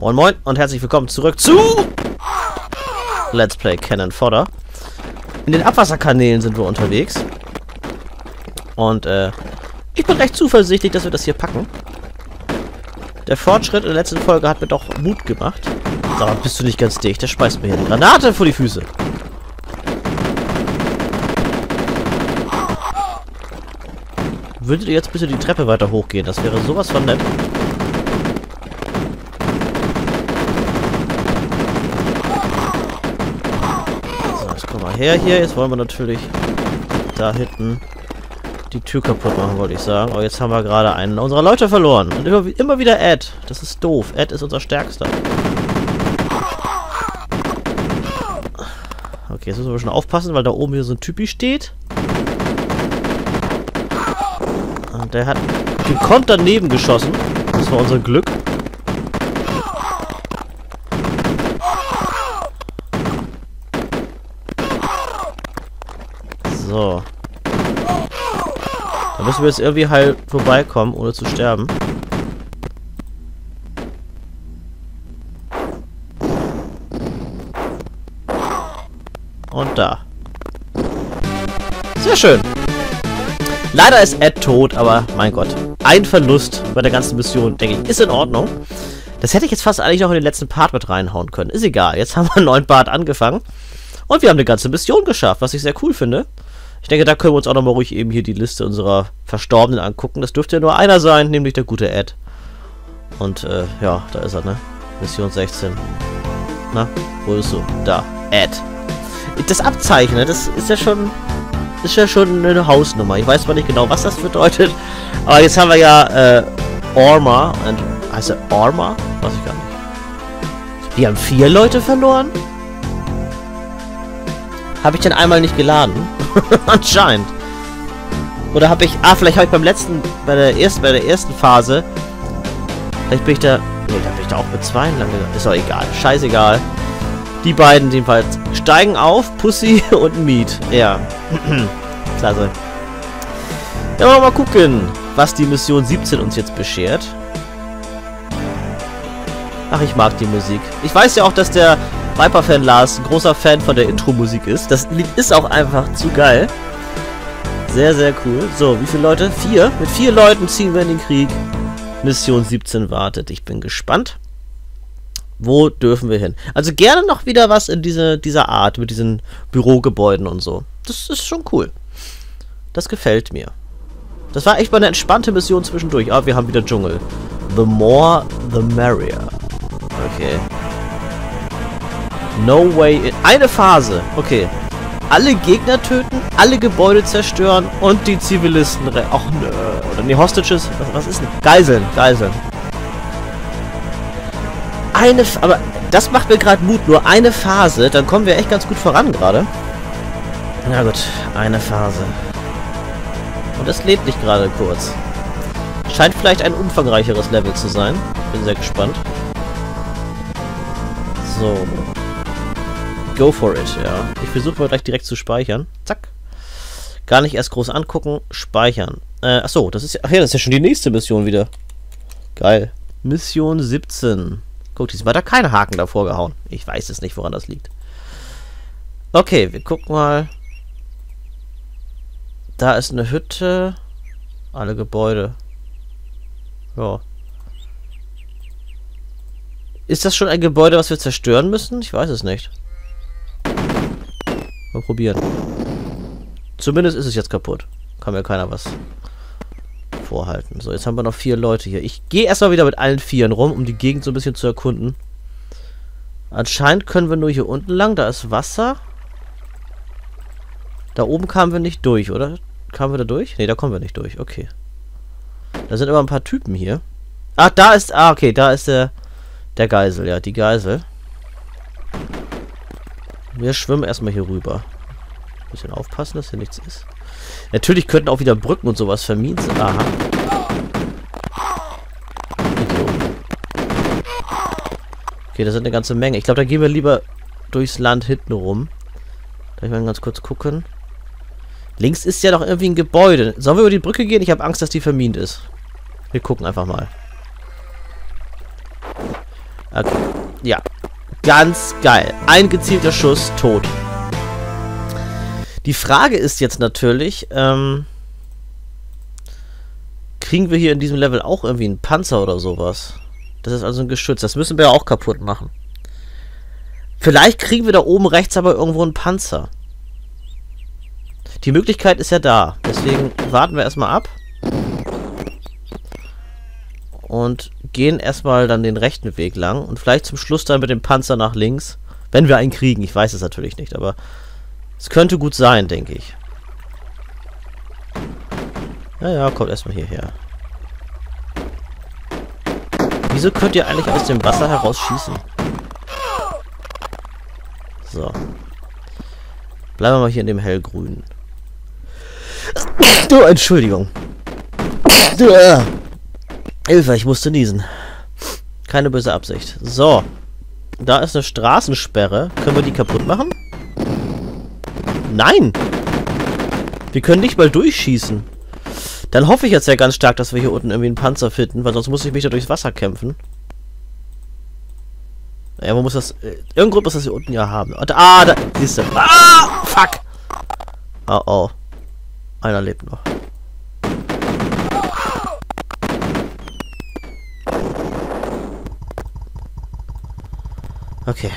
Moin Moin und herzlich willkommen zurück zu Let's Play Cannon Fodder. In den Abwasserkanälen sind wir unterwegs. Und ich bin recht zuversichtlich, dass wir das hier packen. Der Fortschritt in der letzten Folge hat mir doch Mut gemacht. Sag mal, bist du nicht ganz dicht? Der schmeißt mir hier eine Granate vor die Füße. Würdet ihr jetzt bitte die Treppe weiter hochgehen? Das wäre sowas von nett. So, jetzt komm mal her hier. Jetzt wollen wir natürlich da hinten die Tür kaputt machen, wollte ich sagen. Aber jetzt haben wir gerade einen unserer Leute verloren. Und immer wieder Ed. Das ist doof. Ed ist unser Stärkster. Okay, jetzt müssen wir schon aufpassen, weil da oben hier so ein Typi steht. Und der hat gekonnt daneben geschossen. Das war unser Glück. So. Da müssen wir jetzt irgendwie halt vorbeikommen, ohne zu sterben. Und da. Sehr schön. Leider ist Ed tot, aber mein Gott. Ein Verlust bei der ganzen Mission, denke ich, ist in Ordnung. Das hätte ich jetzt fast eigentlich noch in den letzten Part mit reinhauen können. Ist egal. Jetzt haben wir einen neuen Part angefangen. Und wir haben eine ganze Mission geschafft, was ich sehr cool finde. Ich denke, da können wir uns auch nochmal ruhig eben hier die Liste unserer Verstorbenen angucken. Das dürfte ja nur einer sein, nämlich der gute Ed. Und, ja, da ist er, ne? Mission 16. Na, wo ist du? Da. Ed. Das Abzeichen, ne? Das ist ja schon... Ist ja schon eine Hausnummer. Ich weiß zwar nicht genau, was das bedeutet. Aber jetzt haben wir ja, Orma. Heißt er Orma? Weiß ich gar nicht. Wir haben 4 Leute verloren? Habe ich denn einmal nicht geladen? Anscheinend. Oder habe ich... Ah, vielleicht habe ich beim letzten... Bei der ersten Phase... Vielleicht bin ich da... Ne, da bin ich da auch mit 2 lang gegangen. Ist doch egal. Scheißegal. Die beiden jedenfalls steigen auf. Pussy und Meat. Ja. Klasse. Ja, wollen wir mal gucken, was die Mission 17 uns jetzt beschert. Ach, ich mag die Musik. Ich weiß ja auch, dass der Viper-Fan Lars ein großer Fan von der Intro-Musik ist. Das Lied ist auch einfach zu geil. Sehr, sehr cool. So, wie viele Leute? 4. Mit 4 Leuten ziehen wir in den Krieg. Mission 17 wartet. Ich bin gespannt. Wo dürfen wir hin? Also gerne noch wieder was in dieser Art, mit diesen Bürogebäuden und so. Das ist schon cool. Das gefällt mir. Das war echt mal eine entspannte Mission zwischendurch. Aber wir haben wieder Dschungel. The more, the merrier. Okay. No way in... Eine Phase. Okay. Alle Gegner töten, alle Gebäude zerstören und die Zivilisten... Ach nö. Oder die Hostages. Was ist denn? Geiseln. Geiseln. Aber das macht mir gerade Mut. Nur eine Phase. Dann kommen wir echt ganz gut voran gerade. Na gut. Eine Phase. Und das lädt nicht gerade kurz. Scheint vielleicht ein umfangreicheres Level zu sein. Bin sehr gespannt. So. Go for it, ja. Ich versuche mal gleich direkt zu speichern. Zack. Gar nicht erst groß angucken. Speichern. Achso, das ist ja... Ach ja, das ist ja schon die nächste Mission wieder. Geil. Mission 17. Guck, diesmal hat er keine Haken davor gehauen. Ich weiß es nicht, woran das liegt. Okay, wir gucken mal. Da ist eine Hütte. Alle Gebäude. Ja. Ist das schon ein Gebäude, was wir zerstören müssen? Ich weiß es nicht. Mal probieren. Zumindest ist es jetzt kaputt. Kann mir keiner was vorhalten. So, jetzt haben wir noch 4 Leute hier. Ich gehe erstmal wieder mit allen 4 rum, um die Gegend so ein bisschen zu erkunden. Anscheinend können wir nur hier unten lang. Da ist Wasser. Da oben kamen wir nicht durch, oder? Kamen wir da durch? Ne, da kommen wir nicht durch. Okay. Da sind immer ein paar Typen hier. Ach, da ist... Ah, okay, da ist der Geisel. Ja, die Geisel. Wir schwimmen erstmal hier rüber. Bisschen aufpassen, dass hier nichts ist. Natürlich könnten auch wieder Brücken und sowas vermint sein. Aha. Okay, das sind eine ganze Menge. Ich glaube, da gehen wir lieber durchs Land hinten rum. Darf ich mal ganz kurz gucken? Links ist ja doch irgendwie ein Gebäude. Sollen wir über die Brücke gehen? Ich habe Angst, dass die vermint ist. Wir gucken einfach mal. Okay. Ja. Ganz geil. Ein gezielter Schuss, tot. Die Frage ist jetzt natürlich, kriegen wir hier in diesem Level auch irgendwie einen Panzer oder sowas? Das ist also ein Geschütz. Das müssen wir ja auch kaputt machen. Vielleicht kriegen wir da oben rechts aber irgendwo einen Panzer. Die Möglichkeit ist ja da. Deswegen warten wir erstmal ab. Und gehen erstmal dann den rechten Weg lang. Und vielleicht zum Schluss dann mit dem Panzer nach links. Wenn wir einen kriegen. Ich weiß es natürlich nicht, aber es könnte gut sein, denke ich. Naja, kommt erstmal hierher. Wieso könnt ihr eigentlich aus dem Wasser heraus schießen? So. Bleiben wir mal hier in dem hellgrünen. Oh, Entschuldigung. Hilfe, ich musste niesen. Keine böse Absicht. So. Da ist eine Straßensperre. Können wir die kaputt machen? Nein! Wir können nicht mal durchschießen. Dann hoffe ich jetzt ja ganz stark, dass wir hier unten irgendwie einen Panzer finden, weil sonst muss ich mich da durchs Wasser kämpfen. Ja, wo muss das... Irgendwo muss das hier unten ja haben. Und, da... Siehst du. Ah! Fuck! Oh, oh. Einer lebt noch. Okay.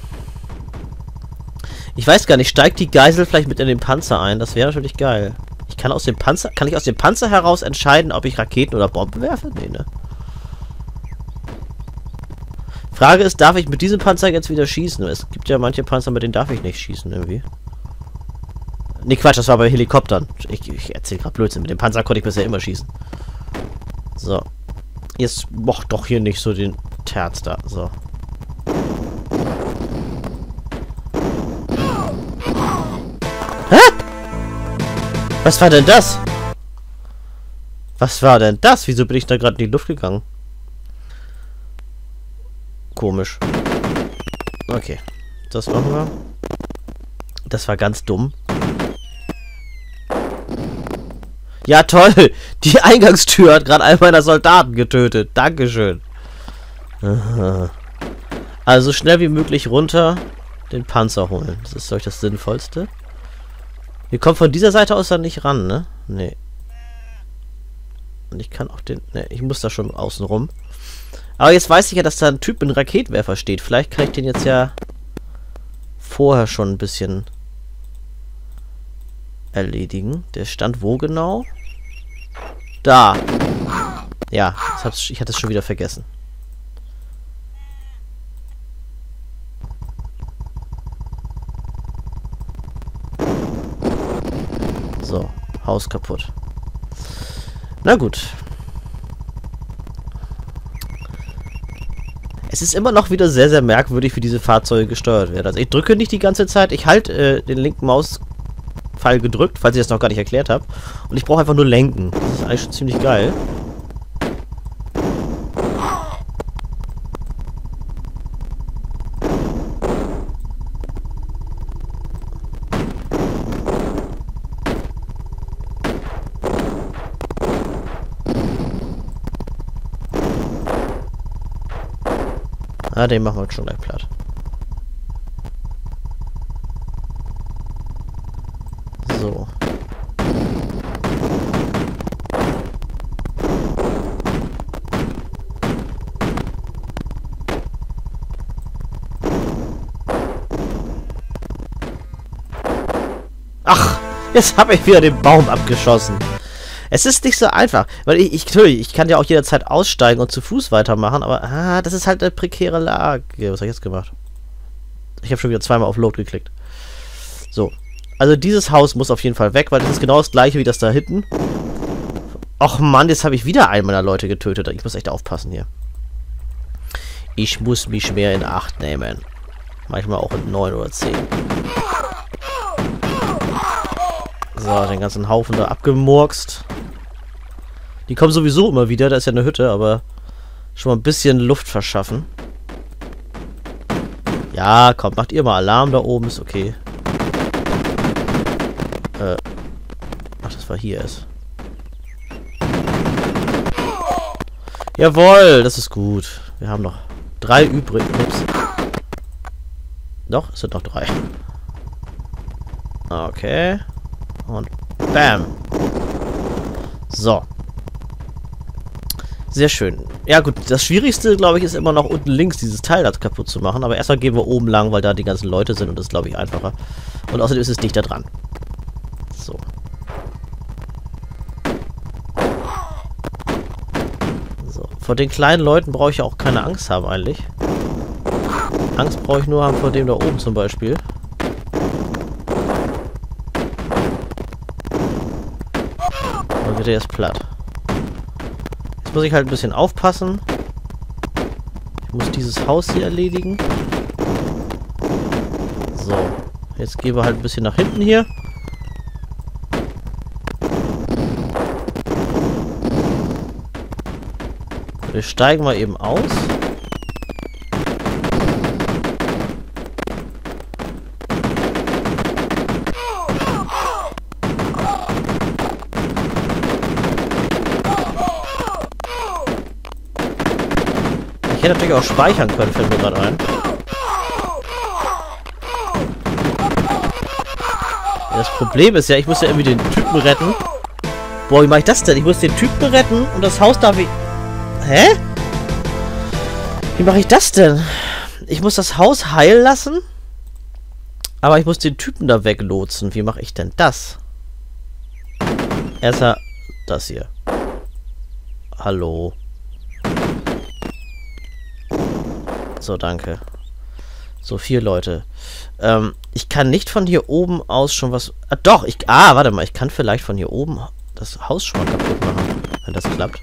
Ich weiß gar nicht, steigt die Geisel vielleicht mit in den Panzer ein? Das wäre natürlich geil. Kann ich aus dem Panzer heraus entscheiden, ob ich Raketen oder Bomben werfe? Nee, ne? Frage ist, darf ich mit diesem Panzer jetzt wieder schießen? Es gibt ja manche Panzer, mit denen darf ich nicht schießen, irgendwie. Ne, Quatsch, das war bei Helikoptern. Ich erzähle gerade Blödsinn. Mit dem Panzer konnte ich bisher immer schießen. So. Jetzt mocht doch hier nicht so den Terz da. So. Hä? Was war denn das? Was war denn das? Wieso bin ich da gerade in die Luft gegangen? Komisch. Okay. Das machen wir. Das war ganz dumm. Ja, toll! Die Eingangstür hat gerade einen meiner Soldaten getötet. Dankeschön. Aha. Also schnell wie möglich runter den Panzer holen. Das ist, glaube ich, das Sinnvollste. Wir kommen von dieser Seite aus dann nicht ran, ne? Nee. Und ich kann auch den... Ne, ich muss da schon außen rum. Aber jetzt weiß ich ja, dass da ein Typ mit einem Raketenwerfer steht. Vielleicht kann ich den jetzt ja vorher schon ein bisschen erledigen. Der stand wo genau? Da. Ja, ich hatte es schon wieder vergessen. So, Haus kaputt. Na gut. Es ist immer noch wieder sehr, sehr merkwürdig, wie diese Fahrzeuge gesteuert werden. Also ich drücke nicht die ganze Zeit. Ich halte den linken Mauspfeil gedrückt, falls ich das noch gar nicht erklärt habe. Und ich brauche einfach nur lenken. Das ist eigentlich schon ziemlich geil. Ah, den machen wir jetzt schon gleich platt. So. Ach, jetzt habe ich wieder den Baum abgeschossen. Es ist nicht so einfach, weil ich kann ja auch jederzeit aussteigen und zu Fuß weitermachen, aber das ist halt eine prekäre Lage. Was habe ich jetzt gemacht? Ich habe schon wieder zweimal auf Load geklickt. So, also dieses Haus muss auf jeden Fall weg, weil das ist genau das gleiche wie das da hinten. Och Mann, jetzt habe ich wieder einen meiner Leute getötet. Ich muss echt aufpassen hier. Ich muss mich mehr in Acht nehmen. Manchmal auch in 9 oder 10. So, den ganzen Haufen da abgemurkst. Die kommen sowieso immer wieder, da ist ja eine Hütte, aber schon mal ein bisschen Luft verschaffen. Ja, komm, macht ihr mal Alarm da oben, ist okay. Ach, das war hier erst. Jawohl, das ist gut. Wir haben noch 3 übrig. Ups. Doch, es sind noch 3. Okay. Und bam. So. Sehr schön. Ja gut, das Schwierigste, glaube ich, ist immer noch unten links dieses Teil da kaputt zu machen. Aber erstmal gehen wir oben lang, weil da die ganzen Leute sind und das ist, glaube ich, einfacher. Und außerdem ist es dichter dran. So. So. Vor den kleinen Leuten brauche ich ja auch keine Angst haben, eigentlich. Angst brauche ich nur haben vor dem da oben zum Beispiel. Dann wird er jetzt platt. Jetzt muss ich halt ein bisschen aufpassen. Ich muss dieses Haus hier erledigen. So. Jetzt gehen wir halt ein bisschen nach hinten hier. Wir steigen mal eben aus. Ich hätte natürlich auch speichern können, fällt mir gerade ein. Das Problem ist ja, ich muss ja irgendwie den Typen retten. Boah, wie mache ich das denn? Ich muss den Typen retten und das Haus darf ich... Hä? Wie mache ich das denn? Ich muss das Haus heil lassen, aber ich muss den Typen da weglotsen. Wie mache ich denn das? Erstmal das hier. Hallo. So, danke. So, 4 Leute. Ich kann nicht von hier oben aus schon was... Ah, doch, warte mal. Ich kann vielleicht von hier oben das Haus schon mal kaputt machen, wenn das klappt.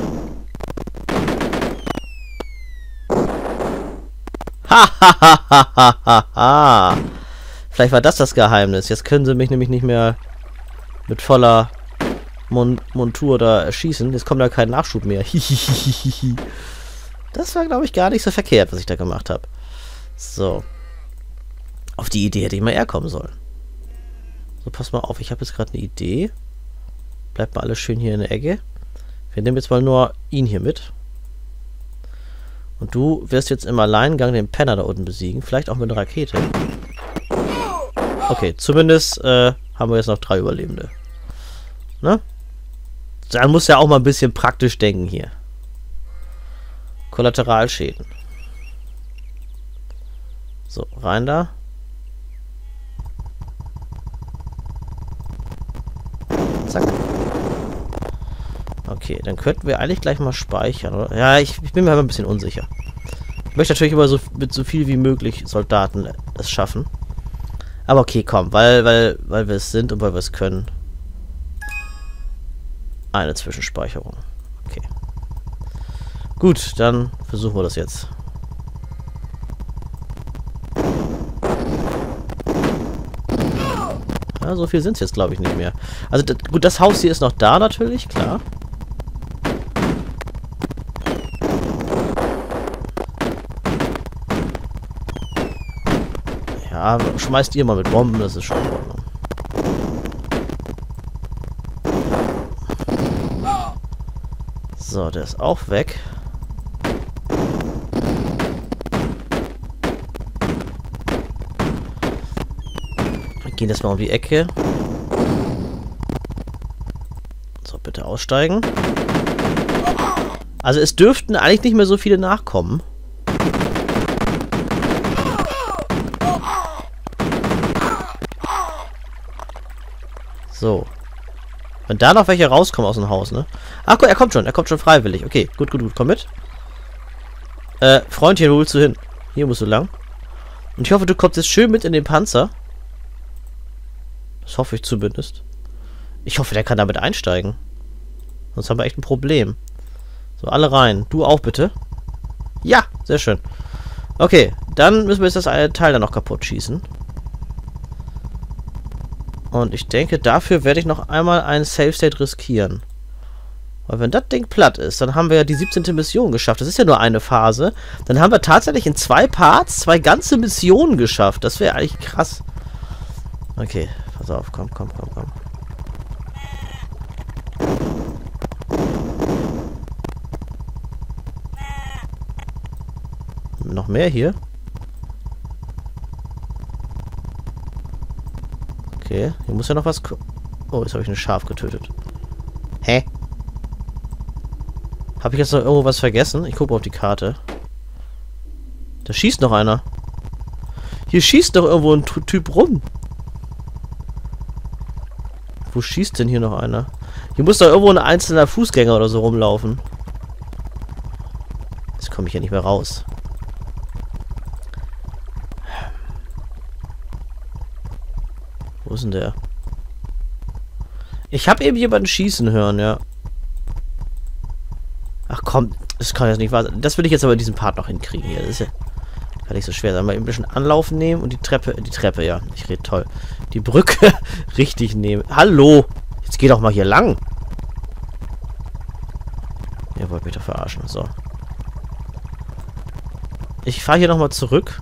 Ha. Vielleicht war das Geheimnis. Jetzt können sie mich nämlich nicht mehr mit voller Montur da erschießen. Jetzt kommt da kein Nachschub mehr. Das war, glaube ich, gar nicht so verkehrt, was ich da gemacht habe. So. Auf die Idee hätte ich mal eher kommen sollen. So, pass mal auf. Ich habe jetzt gerade eine Idee. Bleibt mal alles schön hier in der Ecke. Wir nehmen jetzt mal nur ihn hier mit. Und du wirst jetzt im Alleingang den Penner da unten besiegen. Vielleicht auch mit einer Rakete. Okay, zumindest haben wir jetzt noch 3 Überlebende. Ne? Dann muss ja auch mal ein bisschen praktisch denken hier. Kollateralschäden. So, rein da. Zack. Okay, dann könnten wir eigentlich gleich mal speichern, oder? Ja, ich bin mir aber ein bisschen unsicher. Ich möchte natürlich immer so mit so viel wie möglich Soldaten es schaffen. Aber okay, komm, weil wir es sind und weil wir es können. Eine Zwischenspeicherung. Okay. Gut, dann versuchen wir das jetzt. Ja, so viel sind es jetzt, glaube ich, nicht mehr. Also, gut, das Haus hier ist noch da natürlich, klar. Ja, schmeißt ihr mal mit Bomben, das ist schon in Ordnung. So, der ist auch weg. Wir gehen jetzt mal um die Ecke. So, bitte aussteigen. Also es dürften eigentlich nicht mehr so viele nachkommen. So. Wenn da noch welche rauskommen aus dem Haus, ne? Ach gut, er kommt schon freiwillig. Okay, gut, komm mit. Freundchen, wo willst du hin? Hier musst du lang. Und ich hoffe, du kommst jetzt schön mit in den Panzer. Das hoffe ich zumindest. Ich hoffe, der kann damit einsteigen. Sonst haben wir echt ein Problem. So, alle rein. Du auch bitte. Ja, sehr schön. Okay, dann müssen wir jetzt das eine Teil dann noch kaputt schießen. Und ich denke, dafür werde ich noch einmal einen Save State riskieren. Weil wenn das Ding platt ist, dann haben wir ja die 17. Mission geschafft. Das ist ja nur eine Phase. Dann haben wir tatsächlich in 2 Parts 2 ganze Missionen geschafft. Das wäre eigentlich krass. Okay, pass auf. Komm. noch mehr hier. Okay, hier muss ja noch was... Oh, jetzt habe ich ein Schaf getötet. Hä? Habe ich jetzt noch irgendwo was vergessen? Ich gucke auf die Karte. Da schießt noch einer. Hier schießt doch irgendwo ein Typ rum. Wo schießt denn hier noch einer? Hier muss doch irgendwo ein einzelner Fußgänger oder so rumlaufen. Jetzt komme ich ja nicht mehr raus. Wo ist denn der? Ich habe eben jemanden schießen hören, ja. Ach komm, das kann jetzt nicht wahr sein. Das will ich jetzt aber in diesem Part noch hinkriegen hier. Das ist ja gar nicht so schwer. Dann mal eben ein bisschen Anlauf nehmen und die Treppe, ja. Ich rede toll. Die Brücke richtig nehmen. Hallo! Jetzt geh doch mal hier lang. Ihr wollt mich doch verarschen. So. Ich fahre hier nochmal zurück.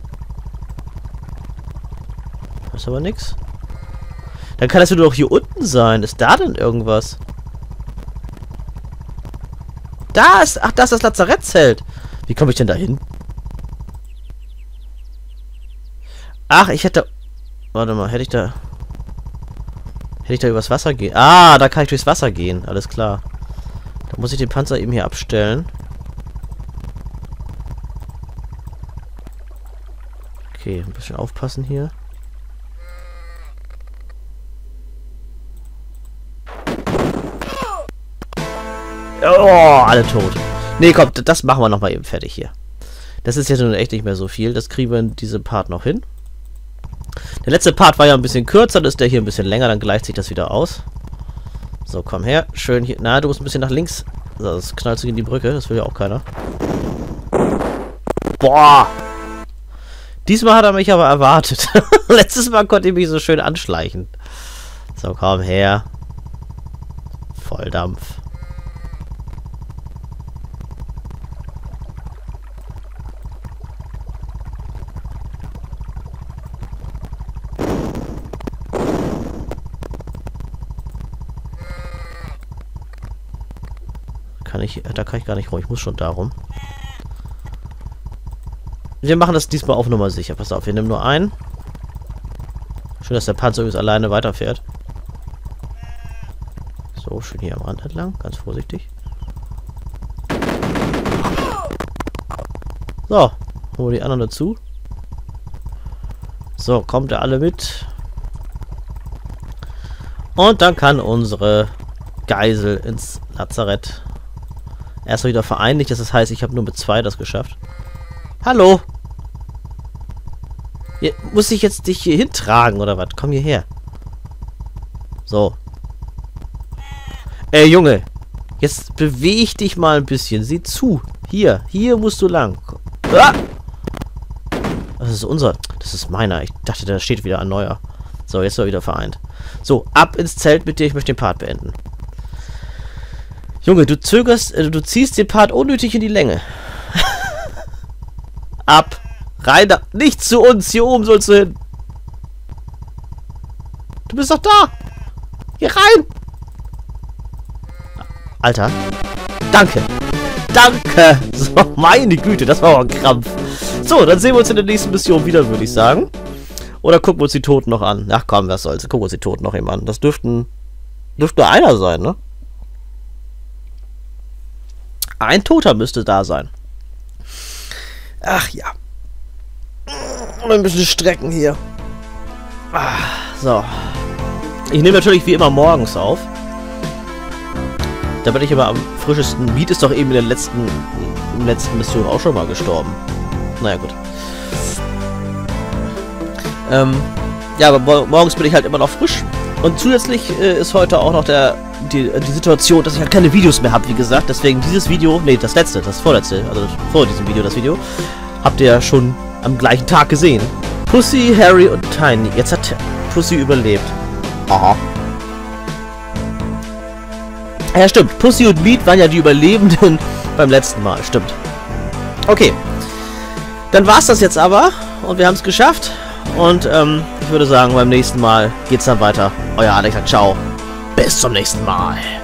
Das ist aber nichts. Dann kann das nur doch hier unten sein. Ist da denn irgendwas? Da ist... Ach, da ist das Lazarettzelt. Wie komme ich denn da hin? Ach, ich hätte... Warte mal, hätte ich da übers Wasser gehen? Ah, da kann ich durchs Wasser gehen. Alles klar. Da muss ich den Panzer eben hier abstellen. Okay, ein bisschen aufpassen hier. Oh, alle tot. Nee, komm, das machen wir nochmal eben fertig hier. Das ist jetzt nun echt nicht mehr so viel. Das kriegen wir in diesem Part noch hin. Der letzte Part war ja ein bisschen kürzer, dann ist der hier ein bisschen länger, dann gleicht sich das wieder aus. So, komm her. Schön hier. Na, du musst ein bisschen nach links. So, das knallt sich in die Brücke, das will ja auch keiner. Boah! Diesmal hat er mich aber erwartet. Letztes Mal konnte ich mich so schön anschleichen. So, komm her. Volldampf. Da kann ich gar nicht rum. Ich muss schon darum. Wir machen das diesmal auf Nummer sicher. Pass auf, wir nehmen nur einen. Schön, dass der Panzer übrigens alleine weiterfährt. So, schön hier am Rand entlang. Ganz vorsichtig. So, holen wir die anderen dazu. So, kommt ihr alle mit. Und dann kann unsere Geisel ins Lazarett. Erstmal wieder vereinigt, das heißt, ich habe nur mit 2 das geschafft. Hallo! Hier, muss ich jetzt dich hier hintragen, oder was? Komm hierher. So. Ey, Junge. Jetzt beweg dich mal ein bisschen. Sieh zu. Hier musst du lang. Ah! Das ist unser. Das ist meiner. Ich dachte, da steht wieder ein neuer. So, jetzt war wieder vereint. So, ab ins Zelt mit dir. Ich möchte den Part beenden. Junge, du du ziehst den Part unnötig in die Länge. Ab. Rein da. Nicht zu uns. Hier oben sollst du hin. Du bist doch da. Hier rein. Alter. Danke. Danke. So, meine Güte. Das war aber ein Krampf. So, dann sehen wir uns in der nächsten Mission wieder, würde ich sagen. Oder gucken wir uns die Toten noch an. Ach komm, was soll's. Gucken wir uns die Toten noch eben an. Das dürfte nur einer sein, ne? Ein Toter müsste da sein. Ach ja. Und ein bisschen strecken hier. So. Ich nehme natürlich wie immer morgens auf. Da bin ich aber am frischesten. Meat ist doch eben in der letzten Mission auch schon mal gestorben. Naja, gut. Ja, aber morgens bin ich halt immer noch frisch. Und zusätzlich ist heute auch noch die Situation, dass ich halt keine Videos mehr habe, wie gesagt. Deswegen dieses Video, nee, das vorletzte, also vor diesem Video, das Video, habt ihr ja schon am gleichen Tag gesehen. Pussy, Harry und Tiny. Jetzt hat Pussy überlebt. Aha. Ja, stimmt. Pussy und Meat waren ja die Überlebenden beim letzten Mal. Stimmt. Okay. Dann war's das jetzt aber. Und wir haben es geschafft. Und ich würde sagen, beim nächsten Mal geht's dann weiter. Euer Alex sagt ciao. Bis zum nächsten Mal.